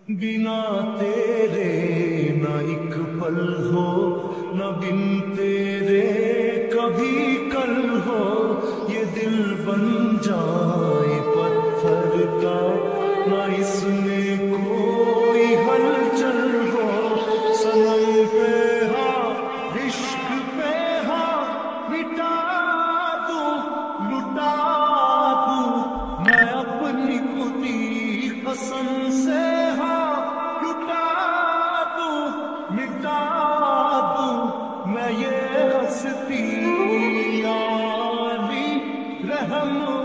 बिना तेरे न एक पल हो, न बिन तेरे कभी कल हो। ये दिल बन जाए पत्थर का, न इसमें कोई हलचल हो। सनम पे हाँ, इश्क पे हाँ, मिटा दूं, लुटा दूं मैं अपनी खुदी कसम से। मिटा दूं मैं ये हस्ती यारी रहम